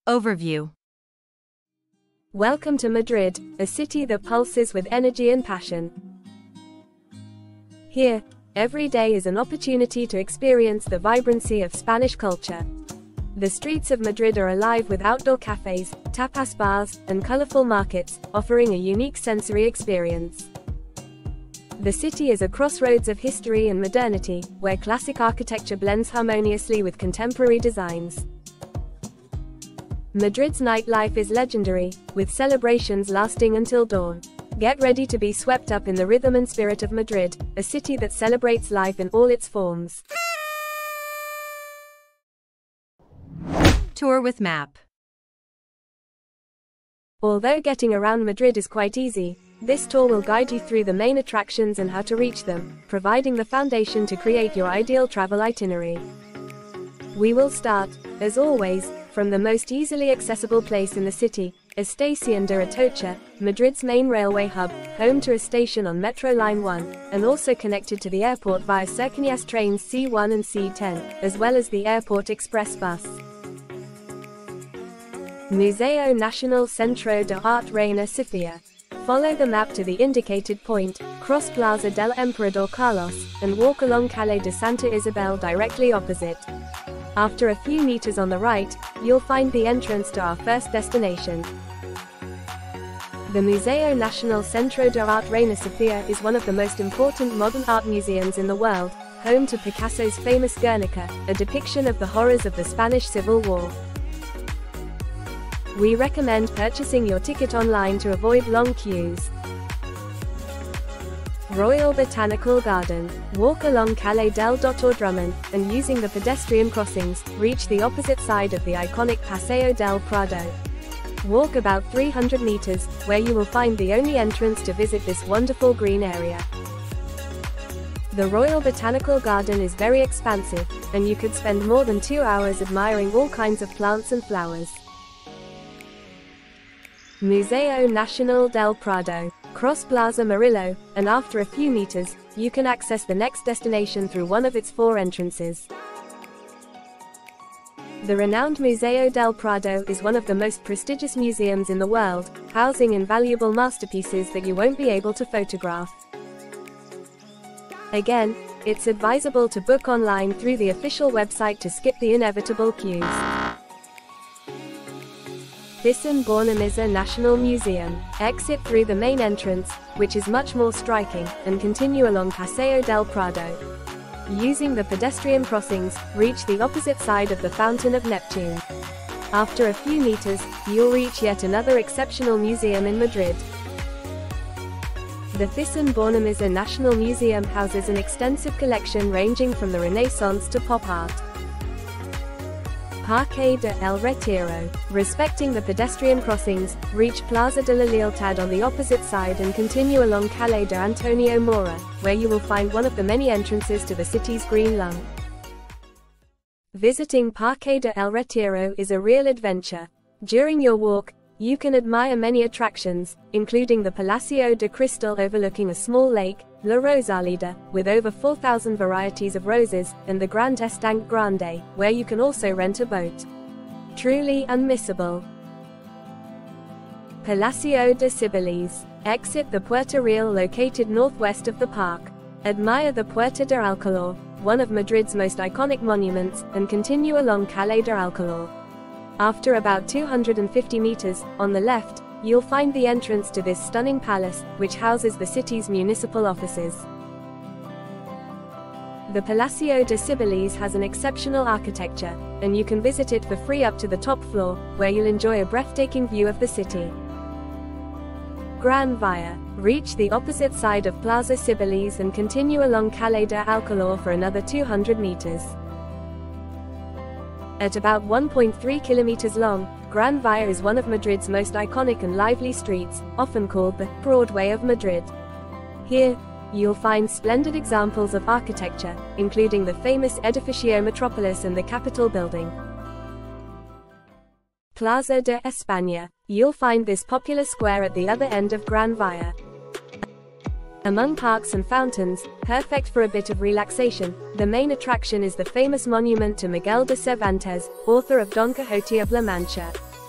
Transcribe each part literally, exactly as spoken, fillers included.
Overview. Welcome to Madrid, a city that pulses with energy and passion. Here, every day is an opportunity to experience the vibrancy of Spanish culture. The streets of Madrid are alive with outdoor cafes, tapas bars, and colorful markets, offering a unique sensory experience. The city is a crossroads of history and modernity, where classic architecture blends harmoniously with contemporary designs. Madrid's nightlife is legendary, with celebrations lasting until dawn. Get ready to be swept up in the rhythm and spirit of Madrid, a city that celebrates life in all its forms. Tour with map. Although getting around Madrid is quite easy, this tour will guide you through the main attractions and how to reach them, providing the foundation to create your ideal travel itinerary. We will start, as always, from the most easily accessible place in the city, Estación de Atocha, Madrid's main railway hub, home to a station on Metro Line one, and also connected to the airport via Cercanías trains C one and C ten, as well as the airport express bus. Museo Nacional Centro de Arte Reina Sofía. Follow the map to the indicated point, cross Plaza del Emperador Carlos, and walk along Calle de Santa Isabel directly opposite. After a few meters on the right, you'll find the entrance to our first destination. The Museo Nacional Centro de Arte Reina Sofía is one of the most important modern art museums in the world, home to Picasso's famous Guernica, a depiction of the horrors of the Spanish Civil War. We recommend purchasing your ticket online to avoid long queues. Royal Botanical Garden. Walk along Calle del Doctor Drummond, and using the pedestrian crossings, reach the opposite side of the iconic Paseo del Prado. Walk about three hundred meters, where you will find the only entrance to visit this wonderful green area. The Royal Botanical Garden is very expansive, and you could spend more than two hours admiring all kinds of plants and flowers. Museo Nacional del Prado. Cross Plaza Murillo, and after a few meters, you can access the next destination through one of its four entrances. The renowned Museo del Prado is one of the most prestigious museums in the world, housing invaluable masterpieces that you won't be able to photograph. Again, it's advisable to book online through the official website to skip the inevitable queues. Thyssen-Bornemisza National Museum. Exit through the main entrance, which is much more striking, and continue along Paseo del Prado. Using the pedestrian crossings, reach the opposite side of the Fountain of Neptune. After a few meters, you'll reach yet another exceptional museum in Madrid. The Thyssen-Bornemisza National Museum houses an extensive collection ranging from the Renaissance to pop art. Parque de El Retiro. Respecting the pedestrian crossings, reach Plaza de la Lealtad on the opposite side and continue along Calle de Antonio Mora, where you will find one of the many entrances to the city's green lung. Visiting Parque de El Retiro is a real adventure. During your walk, you can admire many attractions, including the Palacio de Cristal overlooking a small lake, La Rosaleda, with over four thousand varieties of roses, and the Grand Estanque Grande, where you can also rent a boat. Truly unmissable. Palacio de Cibeles. Exit the Puerta Real located northwest of the park. Admire the Puerta de Alcalá, one of Madrid's most iconic monuments, and continue along Calle de Alcalá. After about two hundred fifty meters, on the left, you'll find the entrance to this stunning palace, which houses the city's municipal offices. The Palacio de Cibeles has an exceptional architecture, and you can visit it for free up to the top floor, where you'll enjoy a breathtaking view of the city. Gran Via. Reach the opposite side of Plaza Cibeles and continue along Calle de Alcalá for another two hundred meters. At about one point three kilometers long, Gran Via is one of Madrid's most iconic and lively streets, often called the Broadway of Madrid. Here, you'll find splendid examples of architecture, including the famous Edificio Metropolis and the Capitol building. Plaza de España. You'll find this popular square at the other end of Gran Via. Among parks and fountains, perfect for a bit of relaxation, the main attraction is the famous monument to Miguel de Cervantes, author of Don Quixote of La Mancha.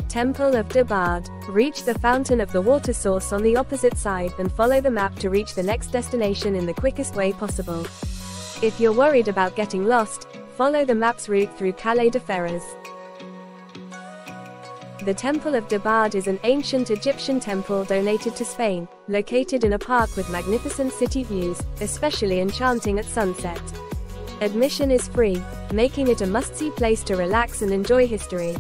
Temple of Debad. Reach the fountain of the water source on the opposite side and follow the map to reach the next destination in the quickest way possible. If you're worried about getting lost, follow the map's route through Calais de Ferraz. The Temple of Debad is an ancient Egyptian temple donated to Spain, located in a park with magnificent city views, especially enchanting at sunset. Admission is free, making it a must-see place to relax and enjoy history.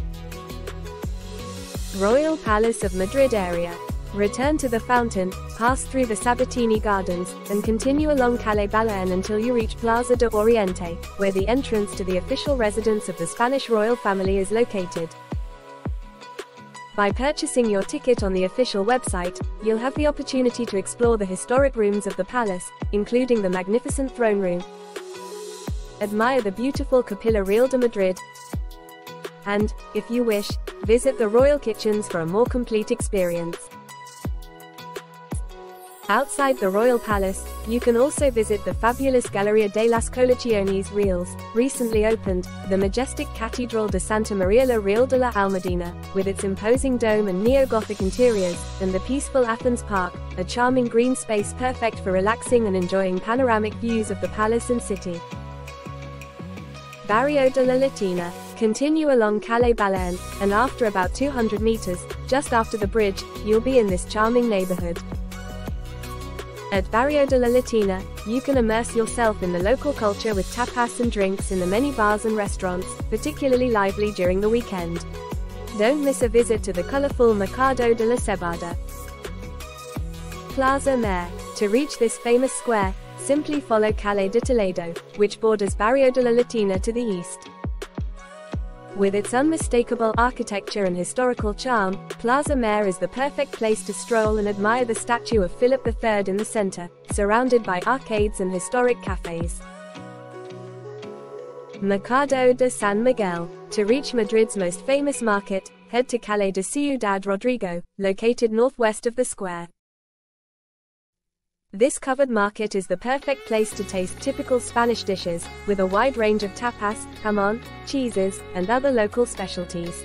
Royal Palace of Madrid area. Return to the fountain, pass through the Sabatini Gardens, and continue along Calle Balaen until you reach Plaza de Oriente, where the entrance to the official residence of the Spanish royal family is located. By purchasing your ticket on the official website, you'll have the opportunity to explore the historic rooms of the palace, including the magnificent throne room. Admire the beautiful Capilla Real de Madrid. And, if you wish, visit the royal kitchens for a more complete experience. Outside the royal palace, you can also visit the fabulous Galleria de las Colaciones Reales, recently opened, the majestic Cathedral de Santa Maria la Real de la Almudena, with its imposing dome and neo-Gothic interiors, and the peaceful Athens Park, a charming green space perfect for relaxing and enjoying panoramic views of the palace and city. Barrio de la Latina. Continue along Calle Balaen, and after about two hundred meters, just after the bridge, you'll be in this charming neighborhood. At Barrio de la Latina, you can immerse yourself in the local culture with tapas and drinks in the many bars and restaurants, particularly lively during the weekend. Don't miss a visit to the colorful Mercado de la Cebada. Plaza Mayor. To reach this famous square, simply follow Calle de Toledo, which borders Barrio de la Latina to the east. With its unmistakable architecture and historical charm, Plaza Mayor is the perfect place to stroll and admire the statue of Philip the Third in the center, surrounded by arcades and historic cafes. Mercado de San Miguel. To reach Madrid's most famous market, head to Calle de Ciudad Rodrigo, located northwest of the square. This covered market is the perfect place to taste typical Spanish dishes, with a wide range of tapas, jamón, cheeses, and other local specialties.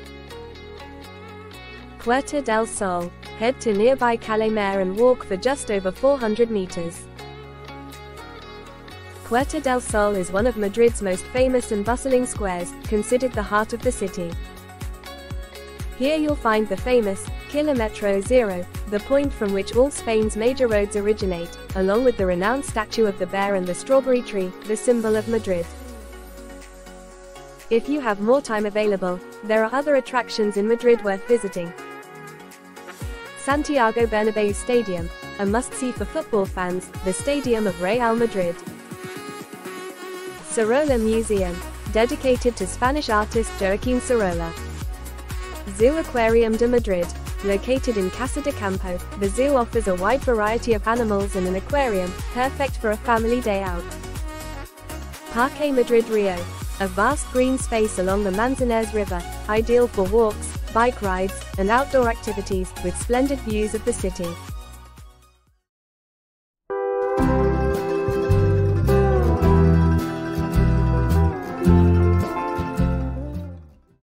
Puerta del Sol. Head to nearby Calle Mayor and walk for just over four hundred meters. Puerta del Sol is one of Madrid's most famous and bustling squares, considered the heart of the city. Here you'll find the famous Kilometro Zero, the point from which all Spain's major roads originate, along with the renowned statue of the bear and the strawberry tree, the symbol of Madrid. If you have more time available, there are other attractions in Madrid worth visiting. Santiago Bernabeu Stadium, a must-see for football fans, the stadium of Real Madrid. Sorolla Museum, dedicated to Spanish artist Joaquín Sorolla. Zoo Aquarium de Madrid. Located in Casa de Campo, the zoo offers a wide variety of animals and an aquarium, perfect for a family day out. Parque Madrid Rio. A vast green space along the Manzanares River, ideal for walks, bike rides, and outdoor activities, with splendid views of the city.